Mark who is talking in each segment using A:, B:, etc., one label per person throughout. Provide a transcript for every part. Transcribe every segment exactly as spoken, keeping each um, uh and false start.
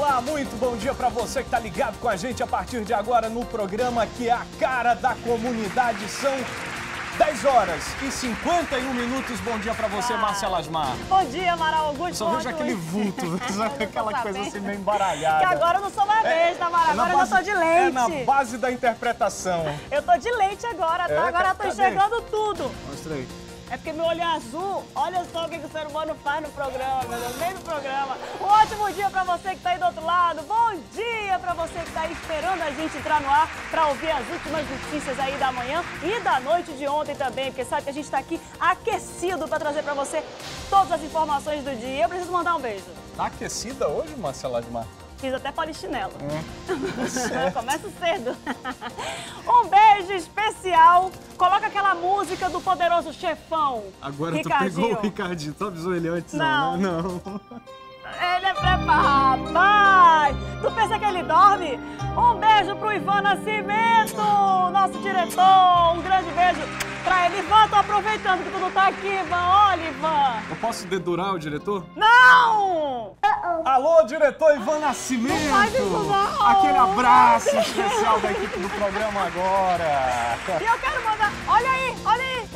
A: Olá, muito bom dia para você que está ligado com a gente a partir de agora no programa que é a cara da comunidade. São dez horas e cinquenta e um minutos. Bom dia para você, ah, Márcia Lasmar.
B: Bom dia, Amaral Augusto.
A: Só vejo aquele vulto, aquela coisa assim meio embaralhada.
B: Que agora eu não sou mais vez, tá, Amaral? Agora base, eu tô de leite.
A: É na base da interpretação.
B: Eu tô de leite agora, tá? É, agora eu tô enxergando tudo.
A: Mostra aí.
B: É porque meu olho é azul. Olha só o que, que o ser humano faz no programa, meu Deus, bem no programa. Um ótimo dia pra você que tá aí do outro lado. Bom dia pra você que tá aí esperando a gente entrar no ar pra ouvir as últimas notícias aí da manhã e da noite de ontem também, porque sabe que a gente tá aqui aquecido pra trazer pra você todas as informações do dia. Eu preciso mandar um beijo.
A: Tá aquecida hoje, Márcia Lasmar?
B: Fiz até polichinelo.
A: Hum.
B: Começa cedo. Um beijo especial. Coloca aquela música do Poderoso Chefão.
A: Agora tu pegou o Ricardinho. Tu avisou ele antes,
B: não,
A: não, né? Não.
B: Ele é preparado. Rapaz, tu pensa que ele dorme? Um beijo pro Ivan Nascimento, nosso diretor. Um grande beijo pra ele. Ivan, tô aproveitando que tu não tá aqui, Ivan. Olha, Ivan.
A: Eu posso dedurar o diretor?
B: Não!
A: Alô, diretor Ivan Nascimento!
B: Não faz isso não!
A: Aquele abraço especial da equipe do programa agora!
B: E eu quero mandar... Olha aí, olha aí!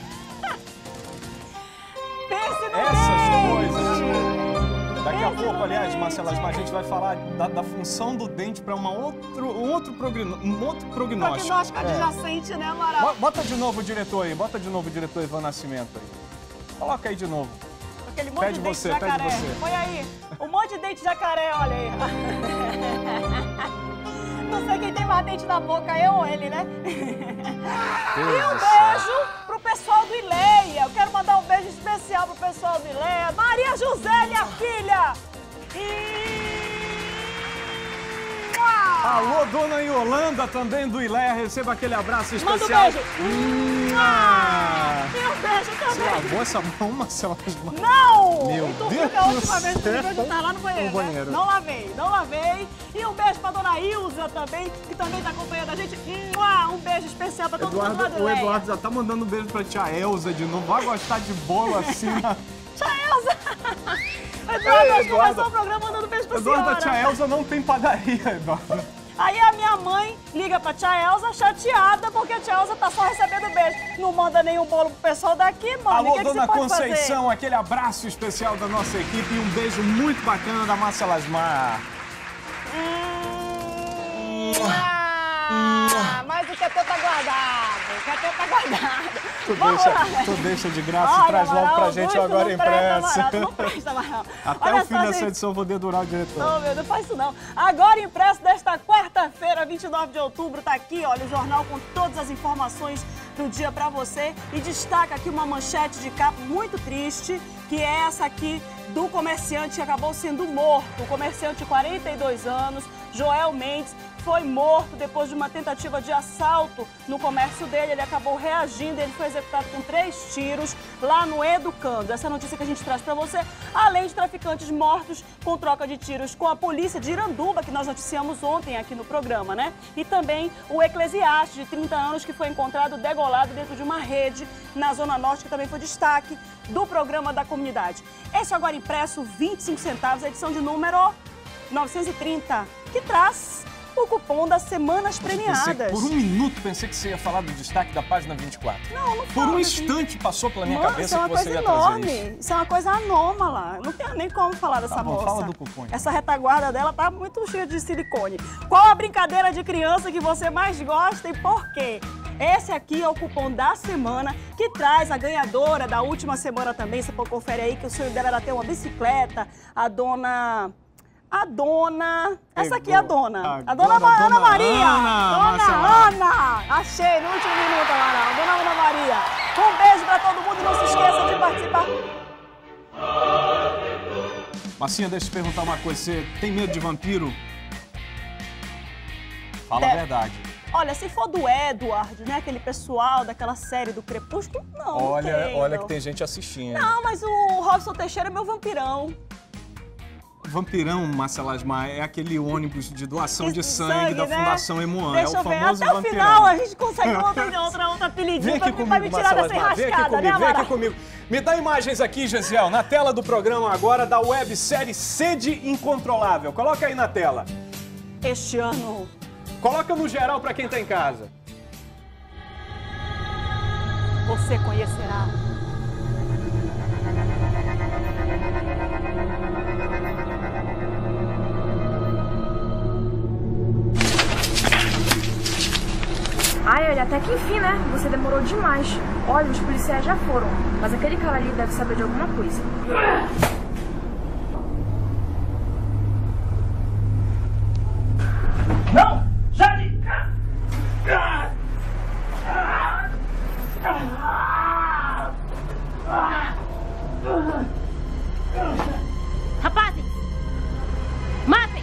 B: Pense no
A: Essas coisas! Daqui a pouco, aliás, Márcia Lasmar, a gente vai falar da, da função do dente para uma outro, um, outro progno, um outro prognóstico.
B: Prognóstico adjacente, é. né, Amaral?
A: Bota de novo o diretor aí, bota de novo o diretor Ivan Nascimento aí. Coloca aí de novo.
B: Aquele monte
A: pede
B: de dente
A: você,
B: de jacaré.
A: pede você.
B: Põe aí. Um monte de dente de jacaré, olha aí. Não sei quem tem mais dente na boca, eu ou ele, né? E um beijo pro pessoal do Ileia. Eu quero mandar um beijo especial pro pessoal do Ileia. Maria José, minha filha. E...
A: Alô, dona Yolanda, também do Ileia. Receba aquele abraço especial.
B: Manda um beijo.
A: Ah!
B: E um beijo também.
A: Você lavou essa mão, Marcela?
B: Não!
A: Meu
B: e tu
A: Deus
B: viu que a última
A: do
B: vez que
A: céu.
B: eu tá lá no banheiro,
A: No banheiro.
B: Né? Não lavei, não lavei. E um beijo pra dona Ilza também, que também tá acompanhando a gente. Um beijo especial pra todo
A: Eduardo,
B: mundo lá do
A: o
B: Leia.
A: Eduardo já tá mandando um beijo pra tia Elza de novo. Vai gostar de bolo assim, né?
B: Tia Elza! Eduardo, acho que começou o programa mandando beijo pra
A: Eduardo,
B: senhora.
A: a tia Elza não tem padaria, Eduardo.
B: Aí a minha mãe liga pra tia Elza chateada porque a tia Elza tá só recebendo beijo. Não manda nenhum bolo pro pessoal daqui, mãe.
A: Alô,
B: que que
A: dona
B: você pode
A: Conceição,
B: fazer?
A: aquele abraço especial da nossa equipe e um beijo muito bacana da Márcia Lasmar.
B: Hum, ah, mas o que é teu tá guardado, o que é teu tá guardado.
A: Tu
B: Vamos
A: deixa,
B: lá.
A: tu deixa de graça
B: Olha,
A: e traz logo
B: Amaral,
A: pra gente
B: Augusto,
A: agora
B: não
A: impresso.
B: Presta, Amaral, não presta, Amaral.
A: Até
B: Olha
A: o fim
B: só,
A: dessa
B: gente.
A: edição eu vou dedurar o diretor.
B: Não, meu, não faz isso não. Agora impresso desta quarta-feira, vinte e nove de outubro, tá aqui, olha, o jornal com todas as informações do dia pra você. E destaca aqui uma manchete de capa muito triste, que é essa aqui do comerciante que acabou sendo morto. O comerciante de quarenta e dois anos, Joel Mendes, foi morto depois de uma tentativa de assalto no comércio dele. Ele acabou reagindo, ele foi executado com três tiros lá no Educando. Essa é a notícia que a gente traz para você, além de traficantes mortos com troca de tiros com a polícia de Iranduba, que nós noticiamos ontem aqui no programa, né? E também o eclesiástico de trinta anos que foi encontrado degolado dentro de uma rede na Zona Norte, que também foi destaque do programa da comunidade. Esse agora impresso, vinte e cinco centavos, a edição de número novecentos e trinta, que traz o cupom das semanas premiadas.
A: Pensei, por um minuto pensei que você ia falar do destaque da página vinte e quatro.
B: Não, não
A: Por
B: fala,
A: um
B: assim.
A: instante passou pela minha
B: Mano,
A: cabeça
B: isso é uma
A: que você
B: coisa
A: ia trazer
B: enorme.
A: isso.
B: Isso é uma coisa anômala. Não tem nem como falar dessa
A: Tá bom,
B: moça.
A: fala do cupom, então.
B: Essa retaguarda dela tá muito cheia de silicone. Qual a brincadeira de criança que você mais gosta e por quê? Esse aqui é o cupom da semana, que traz a ganhadora da última semana também. Você confere aí que o sonho dela era ter uma bicicleta. A dona... A dona... Essa aqui é a dona. A dona,
A: Agora,
B: Ana
A: dona
B: Maria.
A: Ana,
B: Dona
A: Márcia
B: Ana. Achei no último minuto, Amaral. Dona Ana Maria. Um beijo pra todo mundo e não se esqueça de participar.
A: Marcinha, deixa eu te perguntar uma coisa. Você tem medo de vampiro? Fala
B: É.
A: a verdade.
B: Olha, se for do Edward, né, aquele pessoal daquela série do Crepúsculo, não,
A: Olha,
B: não tenho.
A: olha que tem gente assistindo.
B: Não, mas o Robson Teixeira é meu vampirão.
A: Vampirão, Márcia Lasmar, é aquele ônibus de doação de sangue,
B: sangue,
A: da
B: né?
A: Fundação Emuan.
B: Deixa
A: É
B: eu
A: o
B: ver,
A: famoso
B: até o
A: vampirão.
B: final a gente consegue outra, outra, outra apelidinha
A: Vem aqui
B: pra, pra
A: comigo,
B: me tirar
A: Márcia
B: dessa
A: Lasmar. Vem aqui
B: enrascada,
A: comigo,
B: né,
A: vem aqui
B: Amaral?
A: comigo. Me dá imagens aqui, Gesiel, na tela do programa agora da websérie Sede Incontrolável. Coloca aí na tela.
B: Este ano...
A: Coloca no geral para quem tá em casa.
B: Você conhecerá.
C: Ai, olha, até que enfim, né? Você demorou demais. Olha, os policiais já foram, mas aquele cara ali deve saber de alguma coisa.
D: Não! Sai!
E: Rapazes! Matem!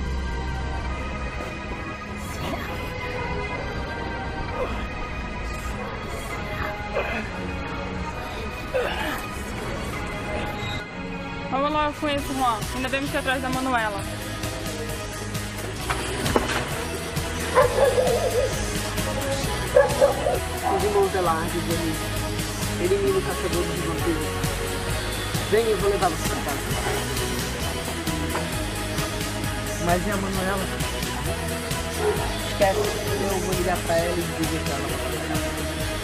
F: Vamos logo com isso, Juan. Ainda temos que ir atrás da Manuela.
G: Os irmãos Velarde e Denis. Elimina o caçador de vampiros. Vem, eu vou levar você pra casa. Mas e a Manuela? Esquece, eu vou ligar pra ela e dizer que ela vai fazer.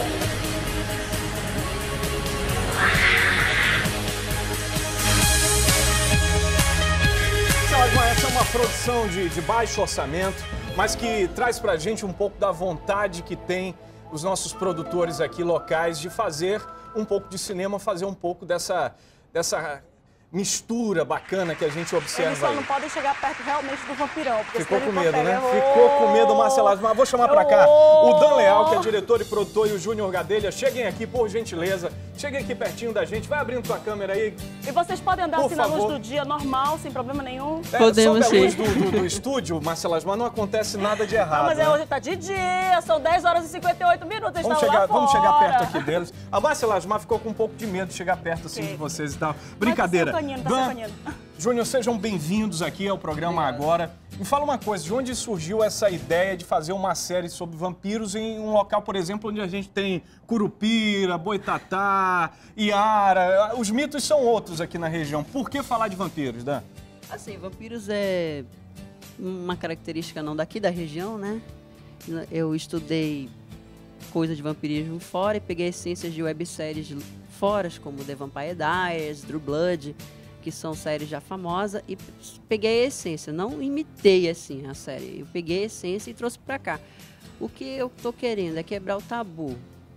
A: Essa é uma produção de, de baixo orçamento, mas que traz pra gente um pouco da vontade que tem os nossos produtores aqui locais de fazer um pouco de cinema, fazer um pouco dessa, dessa mistura bacana que a gente observa
B: Eles só
A: aí.
B: não podem chegar perto realmente do vampirão.
A: Ficou com medo,
B: pega...
A: né? Ficou com medo, Marcelo. Mas vou chamar pra cá o Dan Leal, que é diretor e produtor, e o Júnior Gadelha. Cheguem aqui, por gentileza. Cheguem aqui pertinho da gente. Vai abrindo sua câmera aí.
B: E vocês podem andar
A: Por
B: assim na luz
A: favor.
B: do dia, normal, sem problema nenhum.
A: É,
H: Podemos
A: sob a luz
H: sim.
A: do, do, do estúdio, Marcelo Asmar, não acontece nada de errado.
B: Não, mas é,
A: né?
B: hoje tá de dia, são dez horas e cinquenta e oito minutos, eles
A: Vamos
B: estão
A: chegar,
B: lá
A: vamos
B: fora.
A: chegar perto aqui deles. A Marcela Asmar ficou com um pouco de medo de chegar perto assim
B: Sim.
A: de vocês e tal. Brincadeira.
B: Tá sem canino, tá
A: Dan,
B: sem canino.
A: Júnior, sejam bem-vindos aqui ao programa Agora. Me fala uma coisa, de onde surgiu essa ideia de fazer uma série sobre vampiros em um local, por exemplo, onde a gente tem Curupira, Boitatá, Iara, os mitos são outros aqui na região. Por que falar de vampiros, Dan?
H: Assim, vampiros é uma característica não daqui da região, né? Eu estudei coisa de vampirismo fora e peguei essências de webséries fora, como The Vampire Diaries, True Blood, que são séries já famosas, e peguei a essência, não imitei assim a série, eu peguei a essência e trouxe pra cá. O que eu tô querendo é quebrar o tabu,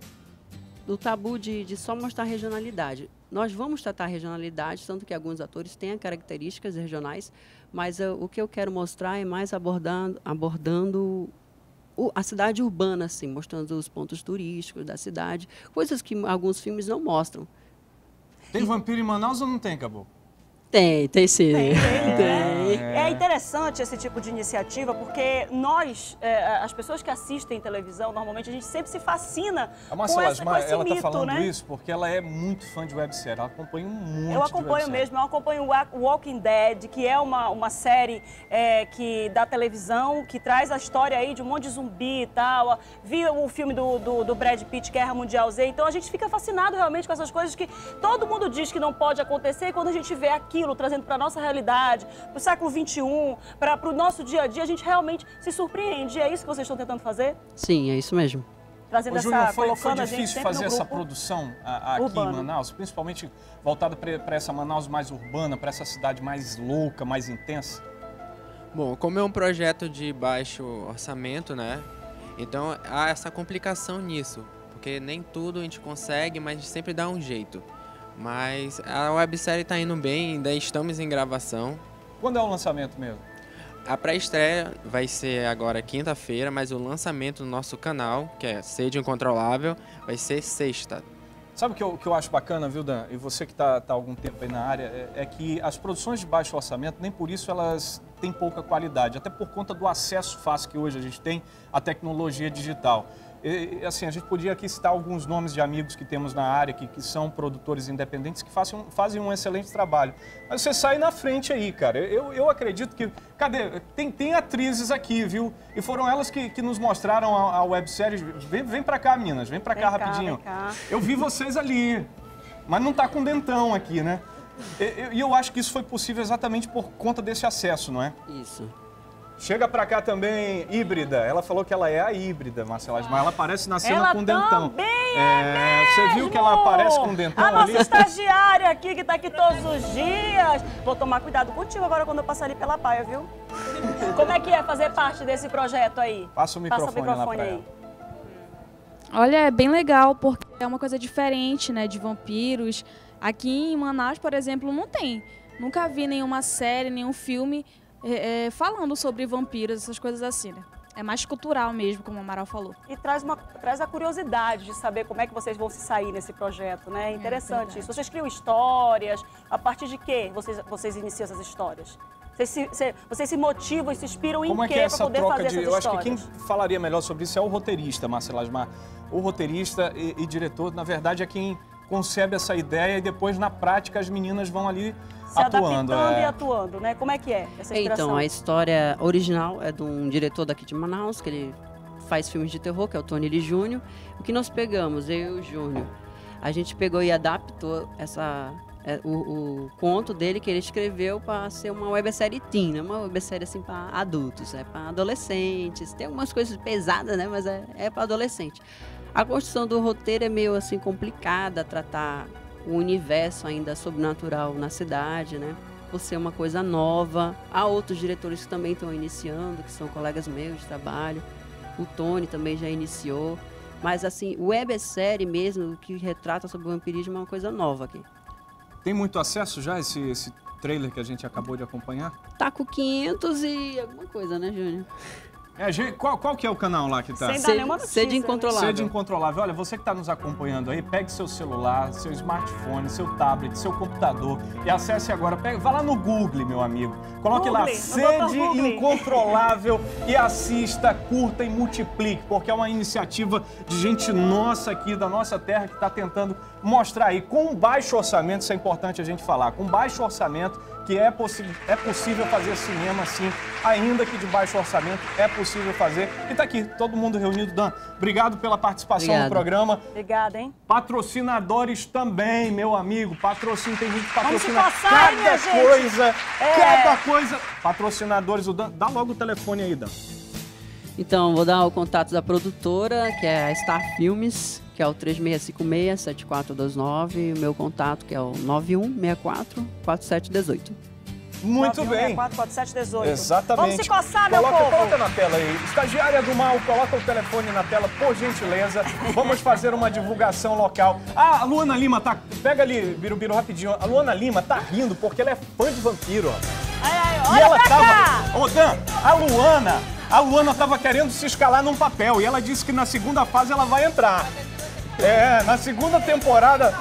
H: o tabu de, de só mostrar regionalidade. Nós vamos tratar regionalidade, tanto que alguns atores têm características regionais, mas uh, o que eu quero mostrar é mais abordando, abordando o, a cidade urbana, assim, mostrando os pontos turísticos da cidade, coisas que alguns filmes não mostram.
A: Tem vampiro em Manaus ou não tem, Caboclo?
H: Tem, tem sim.
B: Tem, tem,
H: Tem.
B: É. é interessante esse tipo de iniciativa, porque nós, é, as pessoas que assistem televisão, normalmente a gente sempre se fascina
A: A
B: com,
A: Marcela
B: essa, com
A: Asmar,
B: esse
A: ela
B: mito,
A: tá falando
B: né?
A: isso porque ela é muito fã de websérie, ela acompanha um monte
B: Eu
A: de
B: acompanho
A: websérie.
B: mesmo, eu acompanho o Walking Dead, que é uma, uma série é, que, da televisão, que traz a história aí de um monte de zumbi e tal. Vi o filme do, do, do Brad Pitt, Guerra Mundial Z, então a gente fica fascinado realmente com essas coisas que todo mundo diz que não pode acontecer, e quando a gente vê aquilo trazendo para nossa realidade, para o século vinte e um, para o nosso dia a dia, a gente realmente se surpreende. E é isso que vocês estão tentando fazer?
H: Sim, é isso mesmo.
B: Trazendo
A: Ô, Júnior,
B: essa,
A: foi, foi
B: colocando a gente
A: difícil
B: sempre
A: fazer
B: no
A: essa
B: grupo.
A: produção a, a, aqui
B: urbano.
A: em Manaus, principalmente voltada para essa Manaus mais urbana, para essa cidade mais louca, mais intensa?
I: Bom, como é um projeto de baixo orçamento, né? Então há essa complicação nisso, porque nem tudo a gente consegue, mas a gente sempre dá um jeito. Mas a websérie está indo bem, ainda estamos em gravação.
A: Quando é o lançamento mesmo?
I: A pré-estreia vai ser agora quinta-feira, mas o lançamento no nosso canal, que é Sede Incontrolável, vai ser sexta.
A: Sabe o que eu, que eu acho bacana, viu, Dan? E você que está tá há algum tempo aí na área, é, é que as produções de baixo orçamento, nem por isso elas têm pouca qualidade, até por conta do acesso fácil que hoje a gente tem à tecnologia digital. E, assim, a gente podia aqui citar alguns nomes de amigos que temos na área, que, que são produtores independentes, que fazem, fazem um excelente trabalho. Mas você sai na frente aí, cara. Eu, eu acredito que... Cadê? Tem, tem atrizes aqui, viu? E foram elas que, que nos mostraram a, a websérie. Vem, vem pra cá, meninas. Vem pra cá
B: Vem cá,
A: rapidinho.
B: vem cá.
A: Eu vi vocês ali. mas não tá com dentão aqui, né? E eu, eu acho que isso foi possível exatamente por conta desse acesso, não é?
H: Isso.
A: Chega pra cá também, híbrida. Ela falou que ela é a híbrida, Marcela Asmar. Ela aparece na cena
B: ela
A: com dentão.
B: Também
A: é,
B: é
A: Você viu que ela aparece com dentão
B: a
A: ali?
B: nossa estagiária aqui, que tá aqui todos os dias. Vou tomar cuidado contigo agora quando eu passar ali pela paia, viu? Como é que é fazer parte desse projeto aí?
A: Passa o microfone,
B: Passa o microfone
A: lá pra
B: aí.
A: ela.
D: Olha, é bem legal, porque é uma coisa diferente, né, de vampiros. Aqui em Manaus, por exemplo, não tem. Nunca vi nenhuma série, nenhum filme é, é, falando sobre vampiros, essas coisas assim, né? É mais cultural mesmo, como o Amaral falou.
B: E traz, uma, traz a curiosidade de saber como é que vocês vão se sair nesse projeto, né? É interessante
D: É
B: isso. Vocês criam histórias, a partir de quê vocês, vocês iniciam essas histórias? Vocês se, se, vocês se motivam e se inspiram
A: Como
B: em
A: é que
B: quê
A: é
B: para
A: essa
B: poder
A: troca
B: fazer
A: de...
B: essas
A: Eu acho que
B: histórias?
A: quem falaria melhor sobre isso é o roteirista, Marcela Asmar. O roteirista e, e diretor, na verdade, é quem concebe essa ideia e depois, na prática, as meninas vão ali
B: se
A: atuando.
B: adaptando
A: é.
B: e atuando, né? Como é que é essa inspiração?
H: Então, a história original é de um diretor daqui de Manaus, que ele faz filmes de terror, que é o Tony Lee Júnior. O que nós pegamos, eu e o Júnior, a gente pegou e adaptou essa, é, o, o conto dele que ele escreveu para ser uma websérie teen, né? Uma websérie assim para adultos, é para adolescentes. Tem algumas coisas pesadas, né? Mas é, é para adolescente. A construção do roteiro é meio assim complicada, tratar o universo ainda sobrenatural na cidade, né? Por ser uma coisa nova. Há outros diretores que também estão iniciando, que são colegas meus de trabalho. O Tony também já iniciou. Mas assim, websérie mesmo, que retrata sobre o vampirismo, é uma coisa nova aqui.
A: Tem muito acesso já esse, esse trailer que a gente acabou de acompanhar?
H: Tá com quinhentos e alguma coisa, né, Júnior?
A: É, gente, qual, qual que é o canal lá que tá?
B: Sem dar nenhuma notícia,
H: Sede Incontrolável.
A: Sede Incontrolável. Olha, você que está nos acompanhando aí, pegue seu celular, seu smartphone, seu tablet, seu computador e acesse agora. Pegue, vá lá no Google, meu amigo. Coloque
B: Google,
A: lá
B: no
A: Sede
B: Google.
A: Incontrolável e assista, curta e multiplique, porque é uma iniciativa de gente nossa aqui, da nossa terra, que está tentando mostrar aí, com baixo orçamento, isso é importante a gente falar, com baixo orçamento, que é, é possível fazer cinema, sim, ainda que de baixo orçamento, é possível fazer. E tá aqui, todo mundo reunido. Dan, obrigado pela participação
H: Obrigado.
A: no programa.
B: Obrigada, hein?
A: Patrocinadores também, meu amigo. Patrocínio, tem gente que patrocina
B: Vamos se passar, hein,
A: cada
B: minha gente?
A: coisa,
B: É.
A: cada coisa. Patrocinadores, o Dan, dá logo o telefone aí, Dan.
H: Então, vou dar o contato da produtora, que é a Star Filmes, que é o três seis cinco seis, sete quatro dois nove, e o meu contato, que é o nove um seis quatro, quatro sete um oito.
A: Muito
B: nove um seis
A: bem.
B: quatro quatro sete um oito.
A: Exatamente.
B: Vamos se coçar, meu
A: coloca,
B: povo.
A: Coloca na tela aí. Estagiária do mal, coloca o telefone na tela, por gentileza. Vamos fazer uma divulgação local. Ah, a Luana Lima tá... Pega ali, Birubiru, rapidinho. A Luana Lima tá rindo porque ela é fã de vampiro, ó.
B: Ai, ai,
A: E
B: olha
A: ela
B: pra
A: tava...
B: cá.
A: Ô, Dan, a Luana... A Luana tava querendo se escalar num papel e ela disse que na segunda fase ela vai entrar. É, na segunda temporada...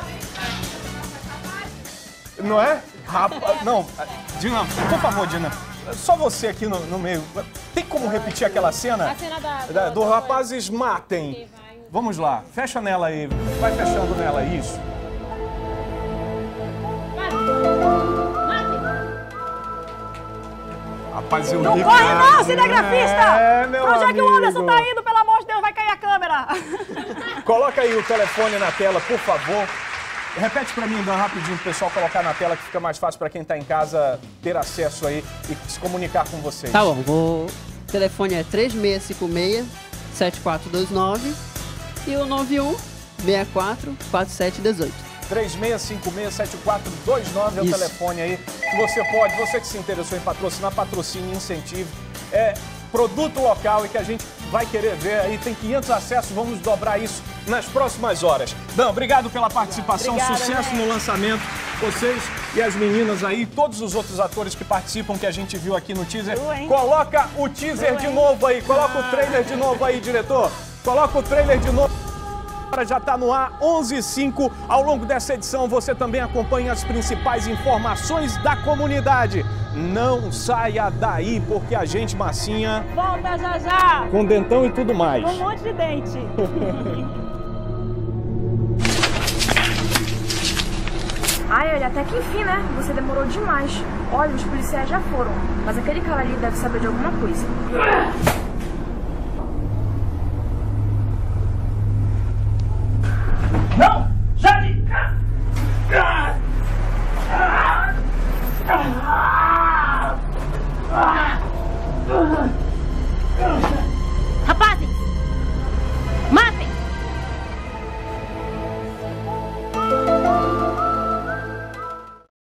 A: Não é? Rapaz, não, Dina, por favor, Dina. Só você aqui no, no meio. Tem como repetir aquela cena?
E: A cena da...
A: Da- do rapazes matem. Vamos lá, fecha nela aí. Vai fechando nela, isso. Rapaz, eu
B: Não
A: vi,
B: corre
A: cara.
B: não, cinegrafista!
A: É, meu
B: Pra onde é que o
A: amigo.
B: Anderson tá indo? Pelo amor de Deus, vai cair a câmera.
A: Coloca aí o telefone na tela, por favor. Repete pra mim, Dan, rapidinho, pro pessoal colocar na tela, que fica mais fácil pra quem tá em casa ter acesso aí e se comunicar com vocês.
H: Tá bom, vou... o telefone é três seis cinco seis, sete quatro dois nove e o nove um seis quatro, quatro sete um oito.
A: três seis cinco seis, sete quatro dois nove é o
H: Isso.
A: telefone aí que você pode, você que se interessou em patrocinar, patrocínio, incentivo, é produto local e que a gente vai querer ver aí, tem quinhentos acessos, vamos dobrar isso nas próximas horas. Dan, obrigado pela participação,
B: Obrigada,
A: sucesso
B: né?
A: no lançamento, vocês e as meninas aí, todos os outros atores que participam que a gente viu aqui no teaser.
B: Eu, hein?
A: Coloca o teaser
B: Eu,
A: de
B: hein?
A: novo aí, coloca o trailer de novo aí, diretor, coloca o trailer de novo. Já está no ar, onze e cinco. Ao longo dessa edição, você também acompanha as principais informações da comunidade. Não saia daí, porque a gente, massinha,
B: Volta já já.
A: com dentão e tudo mais.
B: Com um monte de dente.
C: Ai, olha, até que enfim, né? Você demorou demais. Olha, os policiais já foram, mas aquele cara ali deve saber de alguma coisa.
J: Não! Já de cá! Ah!